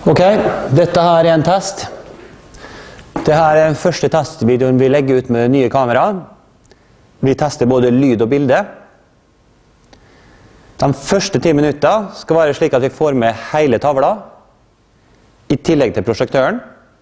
Ok, dette her er en test. Dette er den første testvideoen vi legger ut med nye kamera. Vi tester både lyd og bilde. De første 10 minutter skal være slik at vi får med hele tavla, i tillegg til prosjektøren.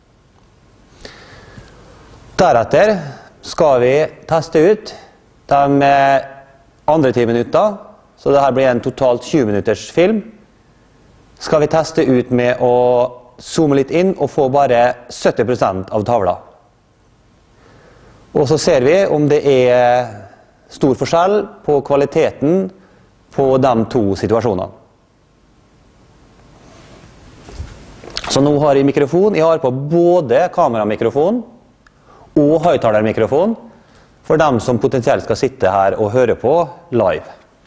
Deretter skal vi teste ut de andre 10 minutter, så dette blir en totalt 20 minutters film. Skal vi teste ut med å zoome litt inn og få bare 70% av tavla. Og så ser vi om det er stor forskjell på kvaliteten på de to situasjonene. Så nå har jeg mikrofon. Jeg har på både kameramikrofon og høyttalermikrofon for dem som potensielt skal sitte her og høre på live.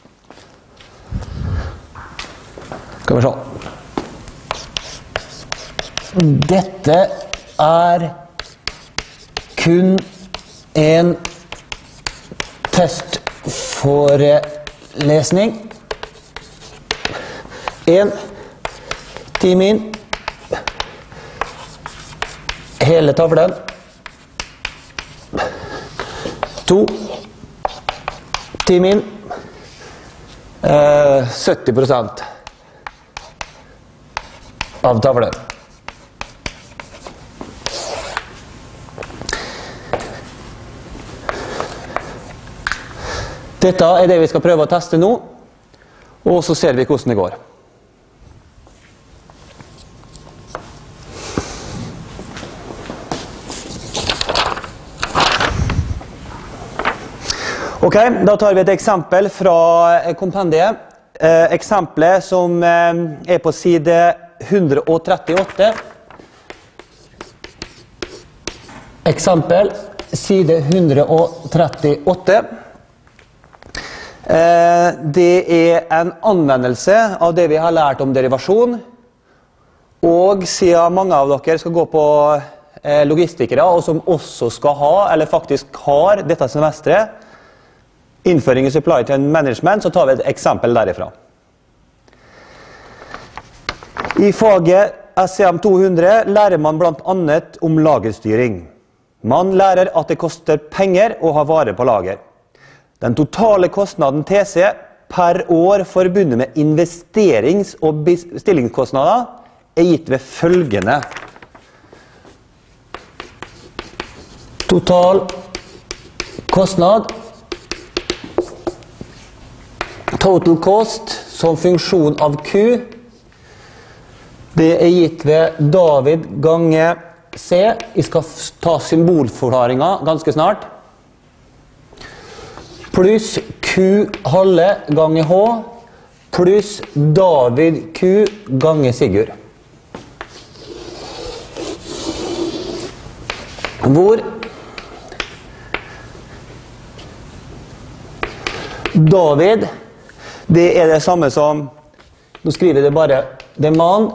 Skal vi se. Dette er kun en testforelesning. 1 time inn. Hele tavlen. 2 time inn. 70% av tavlen. Dette er det vi skal prøve å teste nå, og så ser vi hvordan det går. Ok, da tar vi et eksempel fra kompendiet. Eksempelet som er på side 138. Eksempel, side 138. Det er en anvendelse av det vi har lært om derivasjon, og siden mange av dere skal gå på logistikere, og som også skal ha, eller faktisk har dette semesteret, innføring i supply chain management, så tar vi et eksempel derifra. I faget SCM 200 lærer man blant annet om lagerstyring. Man lærer at det koster penger å ha vare på lager. Den totale kostnaden TC per år forbundet med investerings- og bestillingskostnader er gitt ved følgende. Total kostnad, total cost som funksjon av Q, det er gitt ved David gange C. Jeg skal ta symbolforklaringen ganske snart. Pluss Q halve gange H, pluss David Q gange Sigurd. Hvor David, det er det samme som, nå skriver jeg det bare, demand,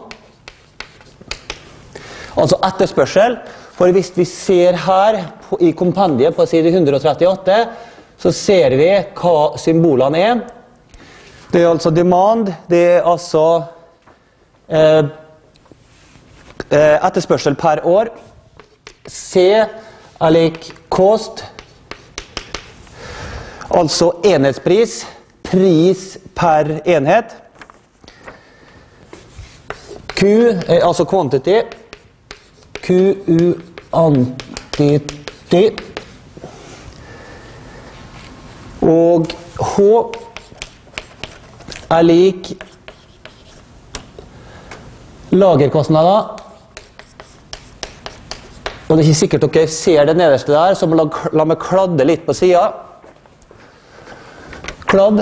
altså etterspørsel, for hvis vi ser her i kompendiet på side 138, så ser vi hva symbolene er. Det er altså demand, det er altså etterspørsel per år. C er lik cost, altså enhetspris, pris per enhet. Q er altså quantity, QU antity. Og H er lik lagerkostnader. Og det er ikke sikkert dere ser det nederste der, så la meg kladde litt på siden. Kladd.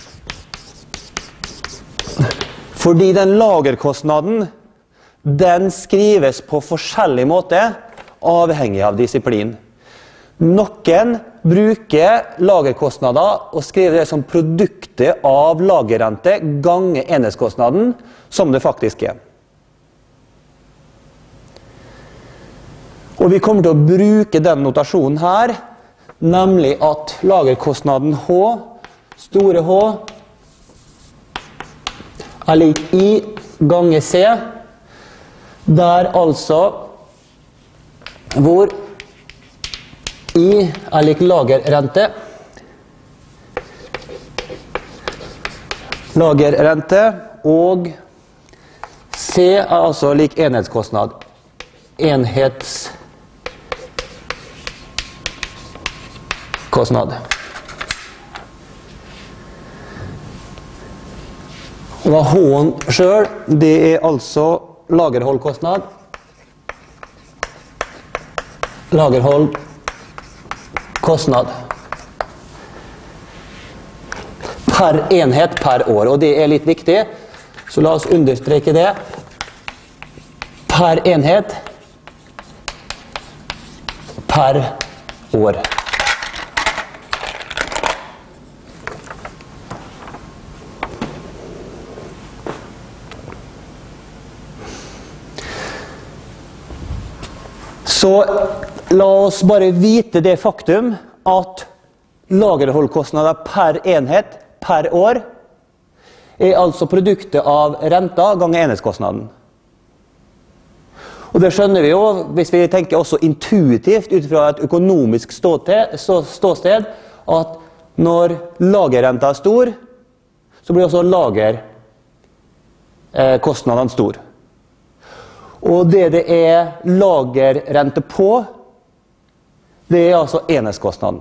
Fordi den lagerkostnaden, den skrives på forskjellig måte, avhengig av disiplin. Noen bruker lagerkostnader og skriver det som produktet av lagerrente gange enhetskostnaden, som det faktisk er. Og vi kommer til å bruke den notasjonen her, nemlig at lagerkostnaden H, store H, er lik I gange C, Der altså hvor I er lik lagerrente. Lagerrente og C er altså lik enhetskostnad. Enhetskostnad. Og H-en selv, det er altså lagerholdkostnad. Lagerholdkostnad. Per enhet per år, og det er litt viktig, så la oss understreke det. Per enhet per år. Så la oss bare vite det faktum at lagerholdkostnader per enhet per år er altså produktet av renta ganger enhetskostnaden. Og det skjønner vi jo hvis vi tenker også intuitivt ut fra et økonomisk ståsted at når lagerrenta er stor, så blir også lagerkostnadene stor. Og det er lagerrente på, det er altså enhetskostnaden.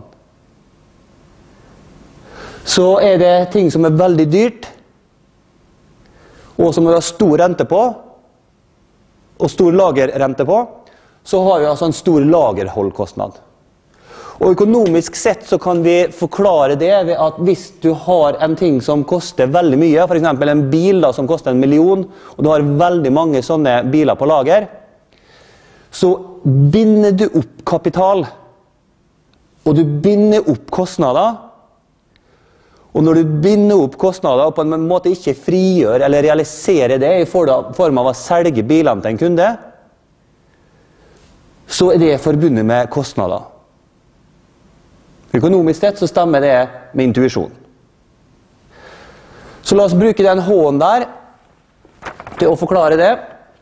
Så er det ting som er veldig dyrt, og som vi har stor rente på, og stor lagerrente på, så har vi altså en stor lagerholdkostnad. Og økonomisk sett så kan vi forklare det ved at hvis du har en ting som koster veldig mye, for eksempel en bil da, som koster 1 million, og du har veldig mange sånne biler på lager, så binder du opp kapital, og du binder opp kostnader, og når du binder opp kostnader og på en måte ikke frigjør eller realiserer det i form av å selge bilene til en kunde, så er det forbundet med kostnader. Økonomisk sett så stemmer det med intuisjon. Så la oss bruke den H-en der til å forklare det.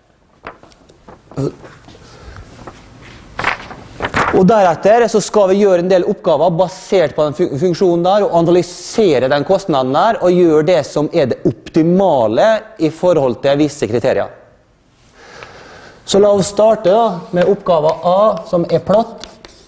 Og deretter så skal vi gjøre en del oppgaver basert på den funksjonen der, og analysere den kostnaden der, og gjøre det som er det optimale i forhold til visse kriterier. Så la oss starte da, med oppgave A, som er platt.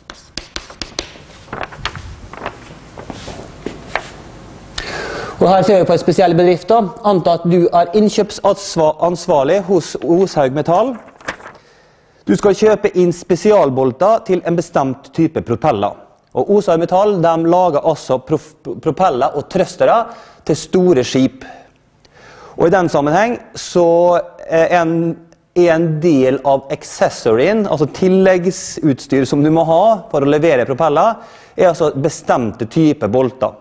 Og her ser vi på en spesiell bedrift da. Anta at du er innkjøpsansvarlig hos Oshaug Metall. Du skal kjøpe inn spesialbolter til en bestemt type propeller. Og Oshaug Metall, de lager også propeller og trøstere til store skip. Og i den sammenheng så er en del av accessoryen, altså tilleggsutstyr som du må ha for å levere propeller, er altså bestemte type bolter.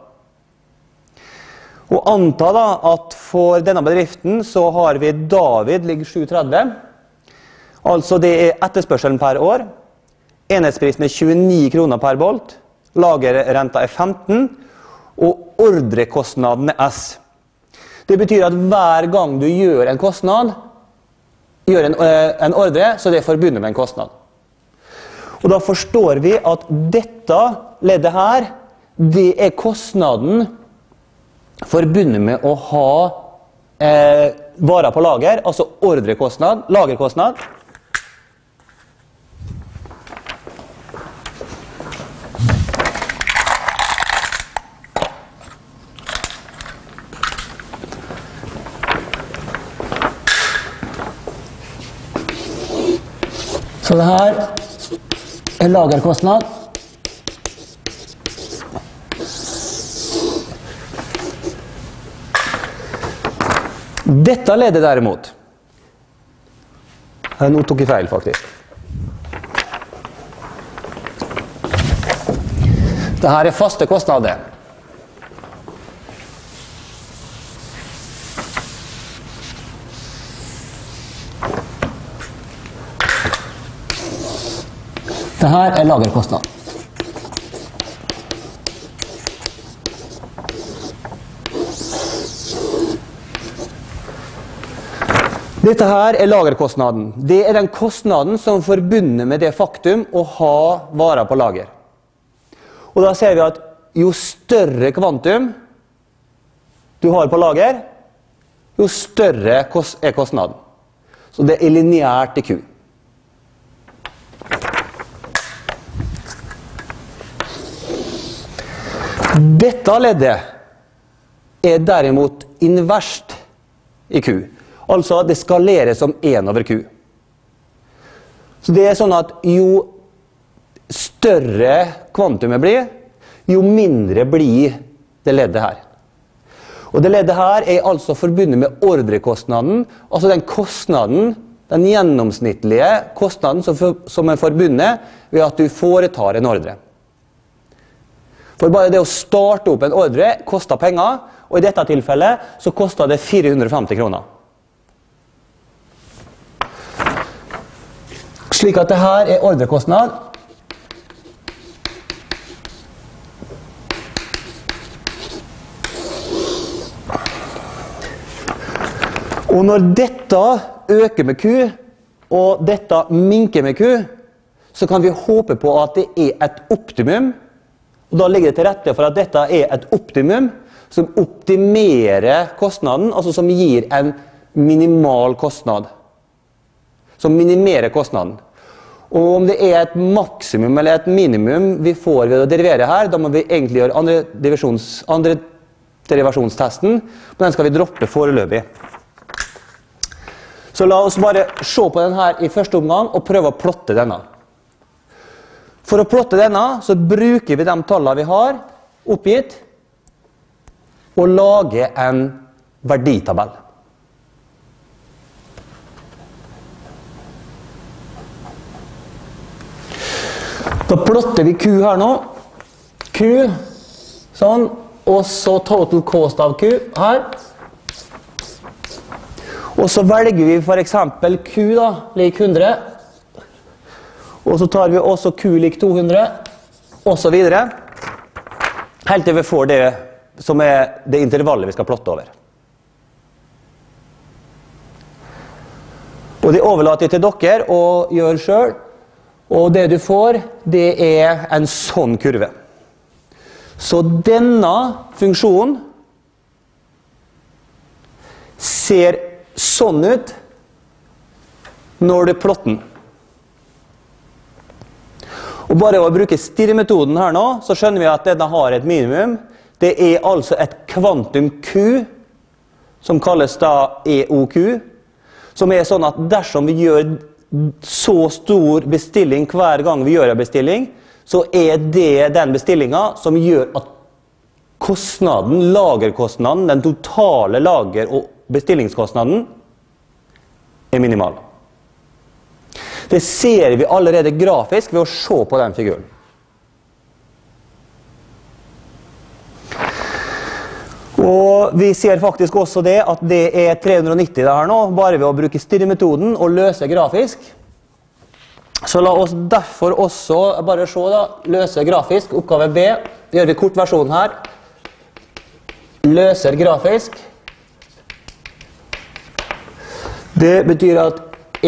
Og anta da at for denne bedriften så har vi David ligger 730. Altså det er etterspørselen per år. Enhetsprisen er 29 kroner per bolt. Lagerrenta er 15. Og ordrekostnaden er S. Det betyr at hver gang du gjør en kostnad, gjør en ordre, så det er forbundet med en kostnad. Og da forstår vi at dette leddet her, det er kostnaden forbundet med å ha varer på lager, altså ordrekostnad, lagerkostnad. Så det her er lagerkostnad. Dette leddet derimot. Nå tok jeg feil faktisk. Dette er faste kostnader. Dette er lagerkostnad. Dette her er lagerkostnaden. Det er den kostnaden som er forbundet med det faktum å ha varer på lager. Og da ser vi at jo større kvantum du har på lager, jo større er kostnaden. Så det er lineært til Q. Dette leddet er derimot inverst i Q. Altså det skalerer som 1 over Q. Så det er sånn at jo større kvantumet blir, jo mindre blir det leddet her. Og det leddet her er altså forbundet med ordrekostnaden, altså den kostnaden, den gjennomsnittlige kostnaden som er forbundet ved at du foretar en ordre. For bare det å starte opp en ordre koster penger, og i dette tilfellet så koster det 450 kroner. Slik at det her er ordrekostnad. Og når dette øker med Q, og dette minker med Q, så kan vi håpe på at det er et optimum. Og da ligger det til rette for at dette er et optimum som optimerer kostnaden, altså som gir en minimal kostnad. Som minimerer kostnaden. Og om det er et maksimum eller et minimum vi får ved å derivere her, da må vi egentlig gjøre andre derivasjonstesten, men den skal vi droppe foreløpig. Så la oss bare se på den her i første omgang og prøve å plotte denne. For å plotte denne så bruker vi de tallene vi har oppgitt og lager en verditabell. Da plotter vi Q her nå. Q, sånn, og så total cost av Q her. Og så velger vi for eksempel Q da, lik 100. Og så tar vi også Q lik 200, og så videre. Helt til vi får det som er det intervallet vi skal plotte over. Og det overlater jeg til dere å gjøre selv. Og det du får, det er en sånn kurve. Så denne funksjonen ser sånn ut når du plotter den. Og bare å bruke stirremetoden her nå, så skjønner vi at denne har et minimum. Det er altså et kvantum Q, som kalles da EOQ, som er sånn at dersom vi gjør så stor bestilling hver gang vi gjør en bestilling, så er det den bestillingen som gjør at kostnaden, lagerkostnaden, den totale lager- og bestillingskostnaden er minimal. Det ser vi allerede grafisk ved å se på den figuren. Og vi ser faktisk også det at det er 390 det her nå, bare ved å bruke stirremetoden og løse grafisk. Så la oss derfor også bare se da, løse grafisk, oppgave B. Gjør vi kortversjonen her. Løser grafisk. Det betyr at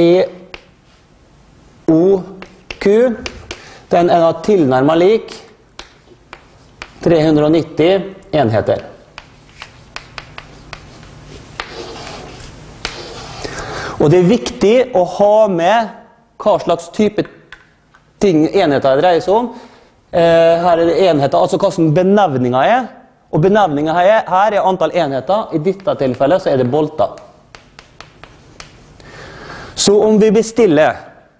EOQ, den er da tilnærmet lik 390 enheter. Og det er viktig å ha med hva slags type enheter det dreier seg om. Her er det enheter, altså hva som benevningen er. Og benevningen her er antall enheter. I dette tilfellet så er det bolter. Så om vi bestiller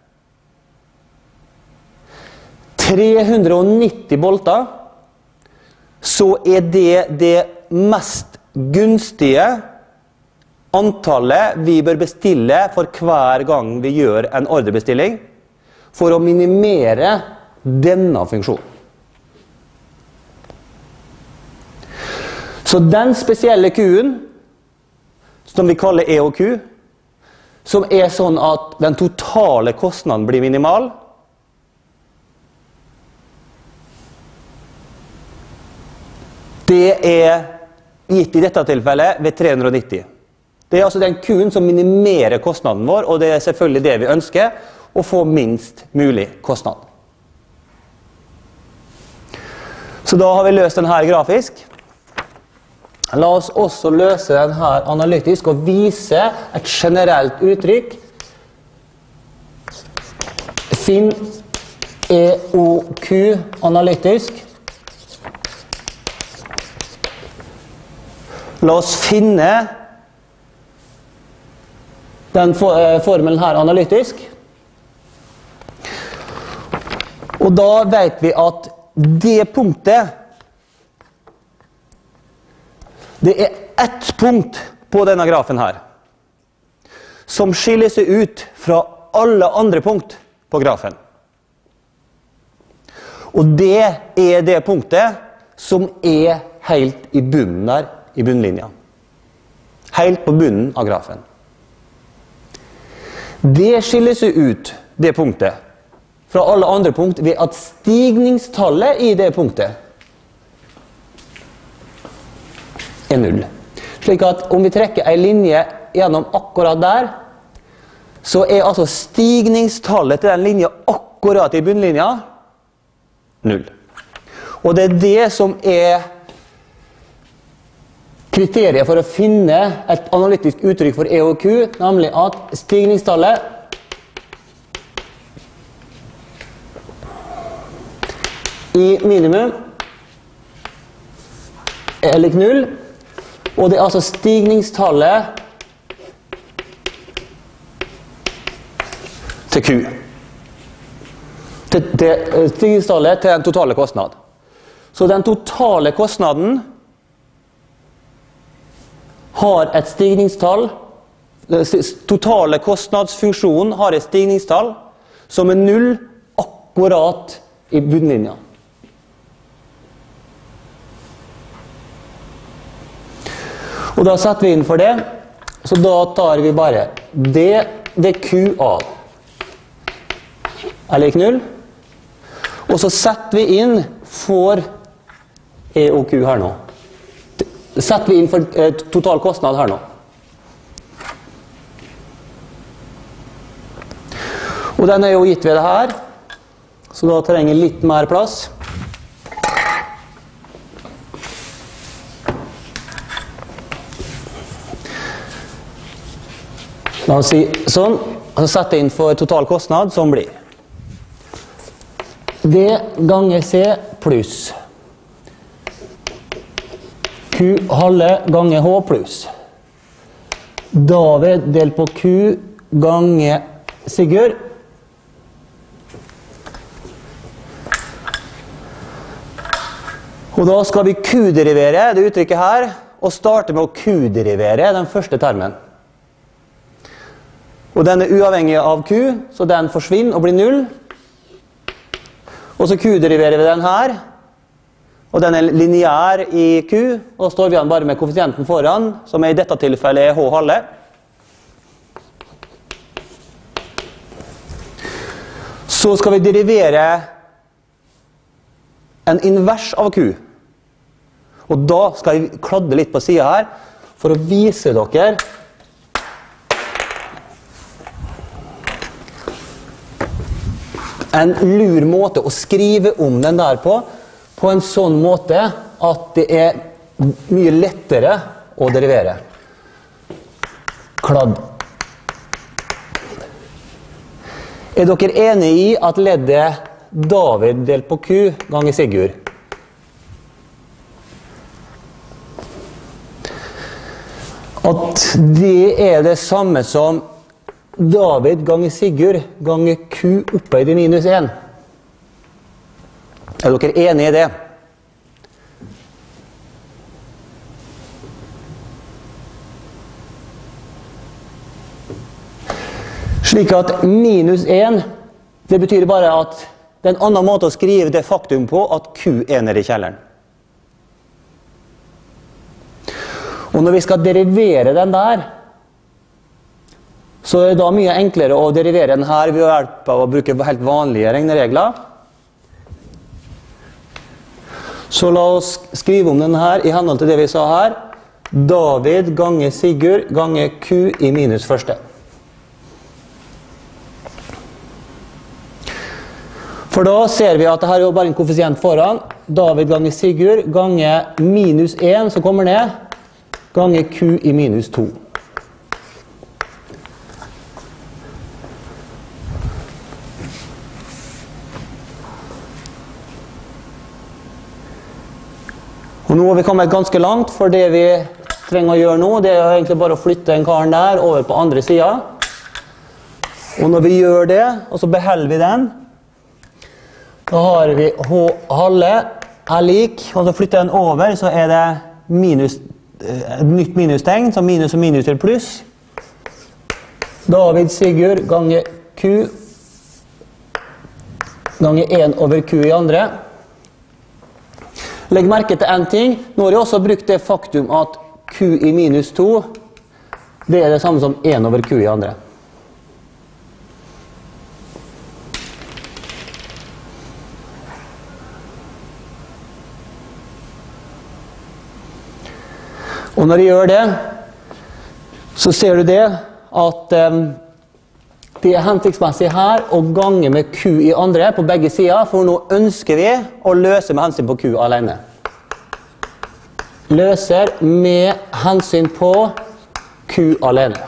390 bolter, så er det mest gunstige antallet vi bør bestille for hver gang vi gjør en ordrebestilling, for å minimere denne funksjonen. Så den spesielle Q-en, som vi kaller EOQ, som er sånn at den totale kostnaden blir minimal, det er gitt i dette tilfellet ved 390. Det er altså den Q-en som minimerer kostnaden vår, og det er selvfølgelig det vi ønsker, å få minst mulig kostnad. Så da har vi løst den her grafisk. La oss også løse den her analytisk og vise et generelt uttrykk. Finn EOQ analytisk. La oss finne den formelen her analytisk. Og da vet vi at det punktet, det er ett punkt på denne grafen her, som skiller seg ut fra alle andre punkt på grafen. Og det er det punktet som er helt i bunnen der, i bunnlinja. Helt på bunnen av grafen. Det skiller seg ut, det punktet, fra alle andre punkt ved at stigningstallet i det punktet er 0. Slik at om vi trekker en linje gjennom akkurat der, så er altså stigningstallet til den linja akkurat i bunnlinja 0. Og det er det som er kriteriet for å finne et analytisk uttrykk for EOQ, nemlig at stigningstallet i minimum er lik 0, og det er altså stigningstallet til Q. Stigningstallet til den totale kostnad. Så den totale kostnaden har et stigningstall, totale kostnadsfunksjonen har et stigningstall som er 0 akkurat i bunnlinja. Og da setter vi inn for det, så da tar vi bare det Q av er lik 0, og så setter vi inn for EOQ her nå. Setter vi inn for total kostnad her nå. Og den er jo gitt ved det her, så da trenger jeg litt mer plass. La oss si sånn, og så setter jeg inn for total kostnad, som blir D ganger C pluss Q halve ganger H pluss David delt på Q ganger Sigurd og da skal vi Q-derivere det uttrykket her og starte med å Q-derivere den første termen. Og den er uavhengig av Q, så den forsvinner og blir 0. Og så Q-deriverer vi den her, og den er lineær i Q, og da står vi igjen bare med koeffisienten foran, som i dette tilfellet er H halve. Så skal vi derivere en invers av Q. Og da skal jeg kladde litt på siden her, for å vise dere en lur måte å skrive om den der på en sånn måte at det er mye lettere å derivere. Kladd. Er dere enige i at leddet David delt på Q ganger Sigurd? At det er det samme som David ganger Sigurd ganger Q opphøyd i minus 1. Er dere enige i det? Slik at minus 1, det betyr bare at det er en annen måte å skrive det faktum på at Q er nede i kjelleren. Og når vi skal derivere den der, så er det da mye enklere å derivere den her ved hjelp av å bruke helt vanlige regneregler. Så la oss skrive om den her i henhold til det vi sa her. David ganger Sigurd ganger Q i minus første. For da ser vi at dette er jo bare en koeffisient foran. David ganger Sigurd ganger minus 1 som kommer ned, ganger Q i minus 2. Og nå har vi kommet ganske langt, for det vi trenger å gjøre nå, det er egentlig bare å flytte en karen der over på andre siden. Og når vi gjør det, og så beholder vi den, da har vi H halve er lik, og så flytter den over, så er det minus, et nytt minustegn, så minus og minus til pluss. David Sigurd ganger Q ganger 1 over Q i andre. Legg merke til en ting. Nå har jeg også brukt det faktum at Q i minus 2, det er det samme som 1 over Q i andre. Og når jeg gjør det, så ser du det at det er hensiktsmessig her å gange med Q i andre på begge sider, for nå ønsker vi å løse med hensyn på Q alene. Løser med hensyn på Q alene.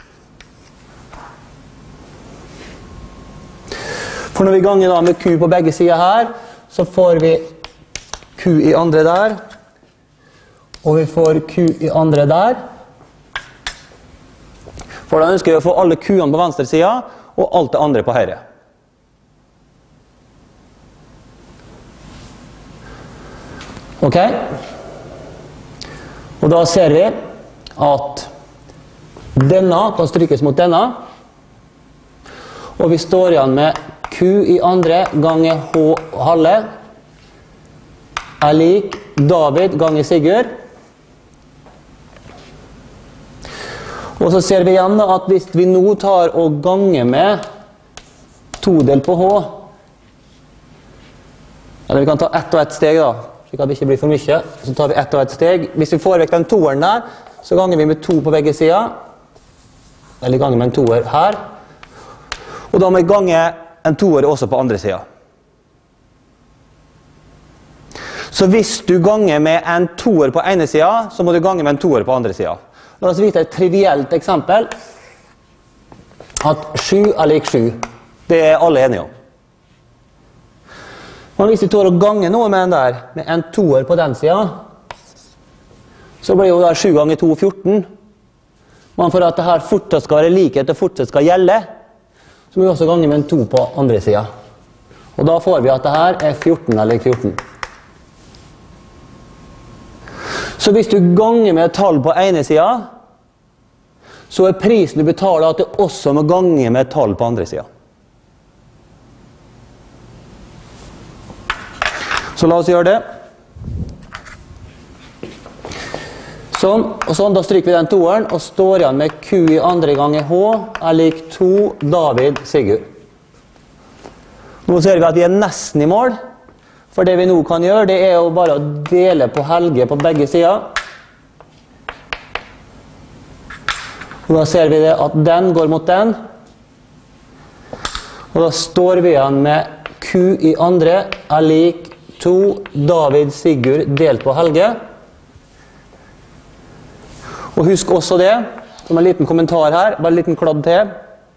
For når vi ganger da med Q på begge sider her, så får vi Q i andre der, og vi får Q i andre der. For da ønsker vi å få alle Q-ene på venstre siden, og alt det andre på høyre. Ok? Og da ser vi at denne kan strykes mot denne, og vi står igjen med Q i andre ganger H halve er lik David ganger Sigurd. Og så ser vi igjen at hvis vi nå tar og ganger med 2 del på H, eller vi kan ta ett og ett steg da, slik at det ikke blir for mye, så tar vi ett og ett steg. Hvis vi får vekk den toeren der, så ganger vi med 2 på begge sider, eller ganger med en toer her, og da må vi gange en toer også på andre siden. Så hvis du ganger med en toer på ene siden, så må du gange med en toer på andre siden. La oss vise et trivielt eksempel, at 7 er lik 7. Det er alle enige om. Men hvis vi tar og ganger noe med den der, med en toer på den siden, så blir jo det 7 ganger 2 14. Men for at dette fortsatt skal være likhet og fortsatt skal gjelde, så må vi også gange med en 2 på andre siden. Og da får vi at dette er 14 er lik 14. Så hvis du ganger med et tall på ene siden, så er prisen du betaler at du også må gange med et tall på andre siden. Så la oss gjøre det. Sånn, og sånn, da stryker vi den toeren, og står igjen med Q i andre ganger H er lik 2 David Sigurd. Nå ser vi at vi er nesten i mål. For det vi nå kan gjøre, det er jo bare å dele på Helge på begge sider. Og da ser vi det at den går mot den. Og da står vi igjen med Q i andre er lik 2 David Sigurd delt på Helge. Og husk også det, som en liten kommentar her, bare en liten kladd til.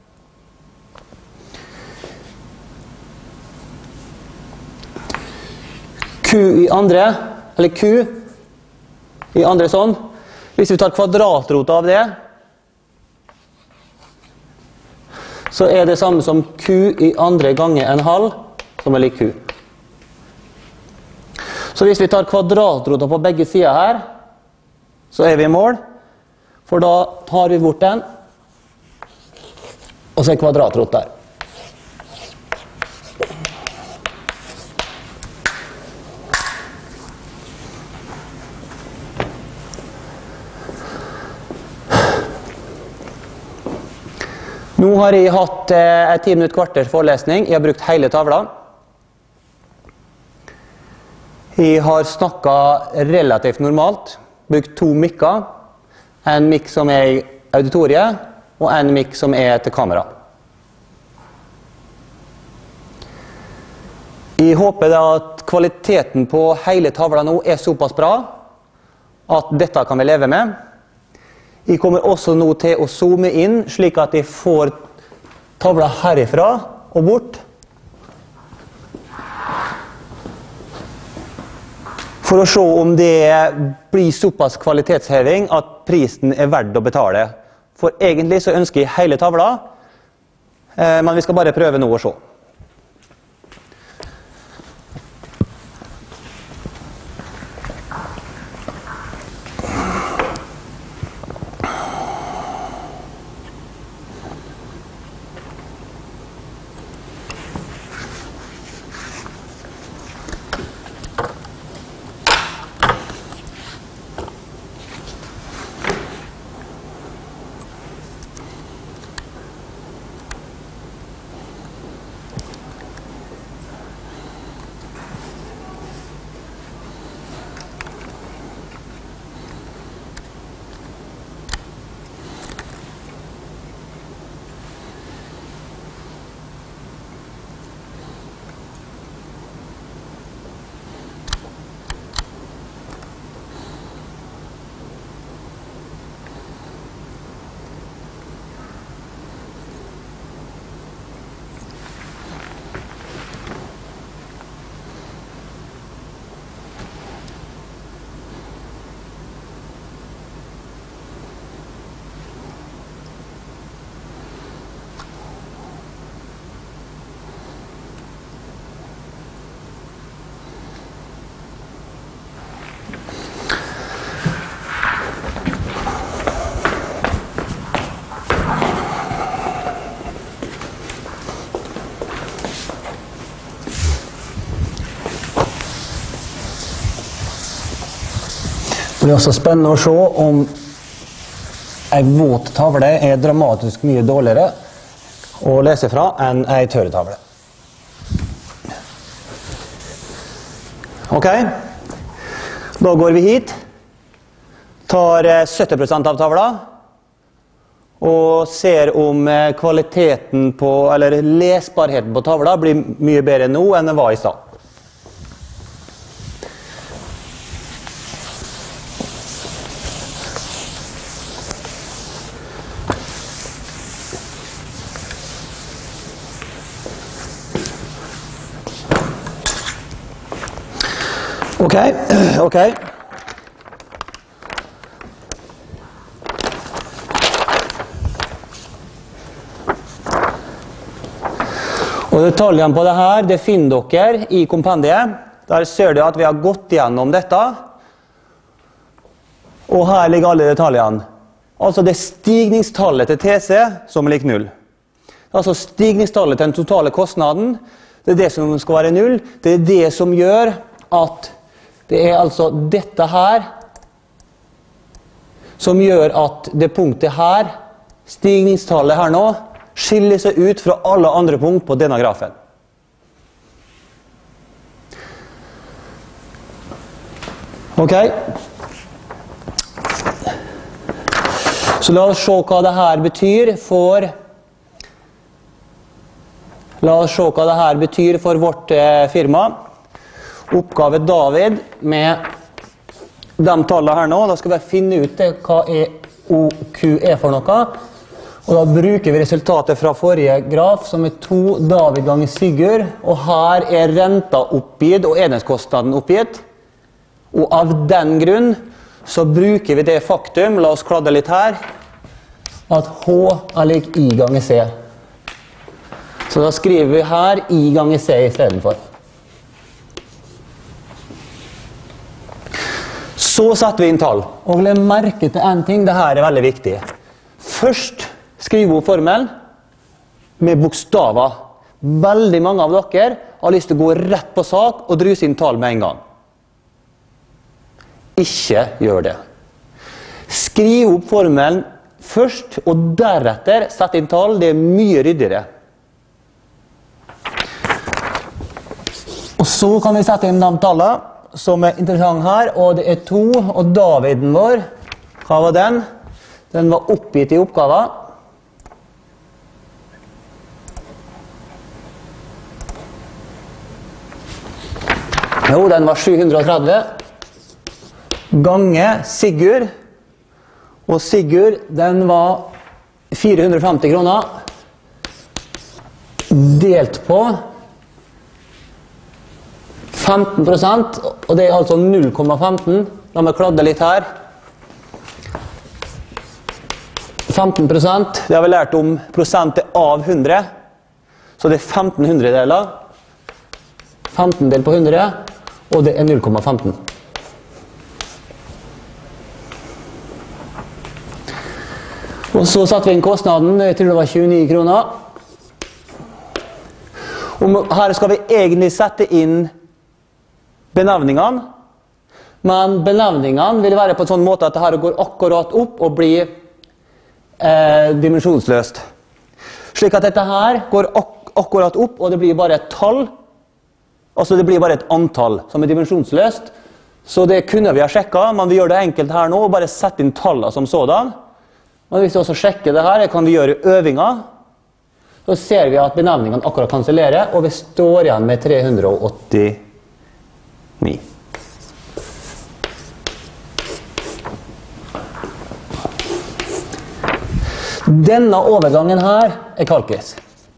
Q i andre, eller Q i andre sånn. Hvis vi tar kvadratrot av det, så er det samme som Q i andre ganger en halv, som er lik Q. Så hvis vi tar kvadratrota på begge sider her, så er vi i mål. For da tar vi bort den, og så er kvadratrot der. Nå har jeg hatt 10 minutter kvarters forelesning. Jeg har brukt hele tavla. Jeg har snakket relativt normalt. brukt 2 mikker. En mikk som er i auditoriet, og en mikk som er til kamera. Jeg håper da at kvaliteten på hele tavla nå er såpass bra at dette kan vi leve med. Jeg kommer også nå til å zoome inn, slik at jeg får tavla herifra og bort. For å se om det blir såpass kvalitetsheving at prisen er verdt å betale. For egentlig så ønsker jeg hele tavla, men vi skal bare prøve nå å se. Det blir også spennende å se om en våt tavle er dramatisk mye dårligere å lese fra enn en tørr tavle. Ok, da går vi hit, tar 70% av tavla, og ser om kvaliteten på, eller lesbarheten på tavla blir mye bedre nå enn den var i stad. Ok. Og detaljene på det her, det finner dere i kompendiet. Der ser du at vi har gått gjennom dette. Og her ligger alle detaljene. Altså det er stigningstallet til TC som er lik 0. Altså stigningstallet til den totale kostnaden, det er det som skal være 0. Det er det som gjør at det er altså dette her som gjør at det punktet her, stigningstallet her nå, skiller seg ut fra alle andre punkt på denne grafen. Ok? Så la oss se hva det her betyr for vårt firma. Oppgave David med de tallene her nå. Da skal vi finne ut hva OQ er for noe. Og da bruker vi resultatet fra forrige graf, som er 2 David ganger Sigurd. Og her er renta oppgitt og enhetskostnaden oppgitt. Og av den grunn så bruker vi det faktum, la oss kladde litt her, at H er lik I ganger C. Så da skriver vi her I ganger C i stedet for. Så setter vi inn tall, og legg merke til en ting, dette er veldig viktig. Først skriv opp formelen med bokstaver. Veldig mange av dere har lyst til å gå rett på sak og druse inn tall med en gang. Ikke gjør det. Skriv opp formelen først, og deretter sett inn tall. Det er mye ryddigere. Og så kan vi sette inn de tallene. som interessant her, og det 2, og Daviden vår, hva var den? Den var oppgitt i oppgaven. Jo, den var 730 gange Sigurd, og Sigurd, den var 450 kroner, delt på 15%, og det altså 0,15. La meg kladde litt her. 15%, det har vi lært om prosenter av 100, så det 1500 deler. 15 del på 100, og det 0,15. Og så satte vi inn kostnaden, jeg tror det var 29 kroner. Og her skal vi egentlig sette inn benevningene, men benevningene vil være på en sånn måte at dette går akkurat opp og blir dimensjonsløst. Slik at dette her går akkurat opp, og det blir bare et tall, altså det blir bare et antall som dimensjonsløst. Så det kunne vi ha sjekket, men vi gjør det enkelt her nå, og bare sette inn tallene som sådan. Men hvis vi også sjekker det her, det kan vi gjøre i øvinger, så ser vi at benevningene akkurat kansellerer, og vi står igjen med 389. Denne overgangen her kalkes.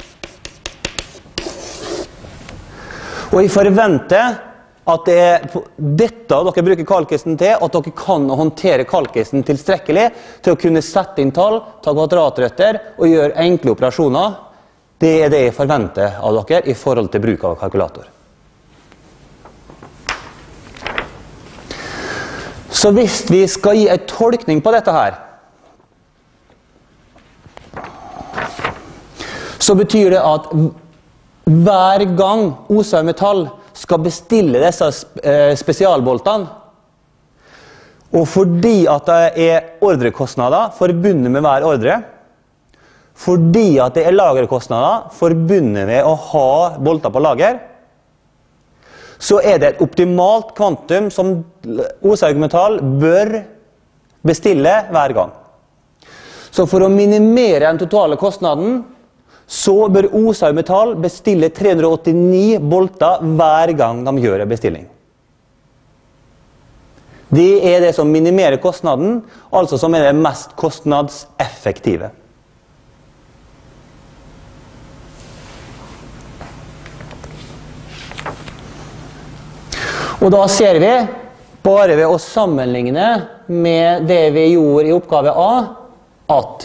Og jeg forventer at det dette dere bruker kalkisen til, at dere kan håndtere kalkisen tilstrekkelig til å kunne sette inn tall, ta kvadratrøtter og gjøre enkle operasjoner. Det det jeg forventer av dere i forhold til bruk av kalkulator. Så hvis vi skal gi en tolkning på dette her, så betyr det at hver gang Oshaug Metall skal bestille disse spesialboltene, og fordi at det ordrekostnader forbundet med hver ordre, fordi at det lagerkostnader forbundet med å ha bolter på lager, så det et optimalt kvantum som Oshaug Metall bør bestille hver gang. Så for å minimere den totale kostnaden, så bør Oshaug Metall bestille 389 bolter hver gang de gjør en bestilling. Det det som minimerer kostnaden, altså som det mest kostnadseffektive. Og da ser vi, bare ved å sammenligne med det vi gjorde i oppgave A, at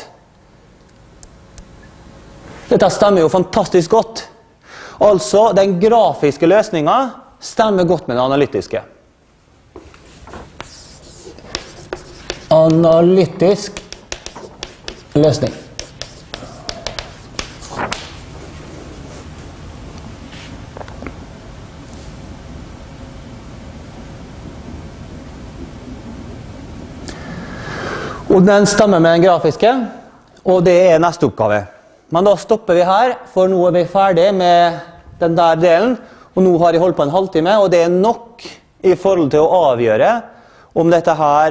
dette stemmer jo fantastisk godt. Altså, den grafiske løsningen stemmer godt med den analytiske. Analytisk løsning. Og den stemmer med den grafiske, og det neste oppgave. Men da stopper vi her, for nå vi ferdig med den der delen, og nå har jeg holdt på en halvtime, og det nok i forhold til å avgjøre om dette her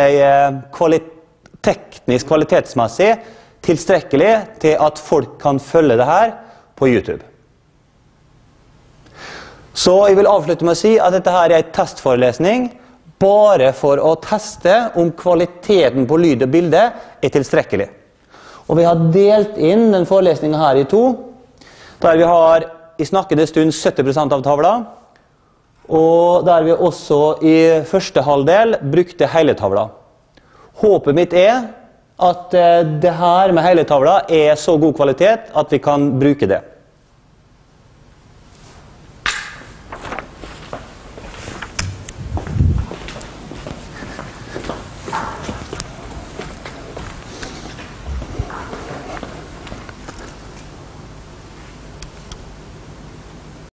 teknisk kvalitetsmessig tilstrekkelig til at folk kan følge det her på YouTube. Så jeg vil avslutte med å si at dette her en testforelesning, bare for å teste om kvaliteten på lyd og bilde tilstrekkelig. Og vi har delt inn den forelesningen her i 2, der vi har i snakkende stund 70% av tavla, og der vi også i første halvdel brukte hele tavla. Håpet mitt at det her med hele tavla så god kvalitet at vi kan bruke det.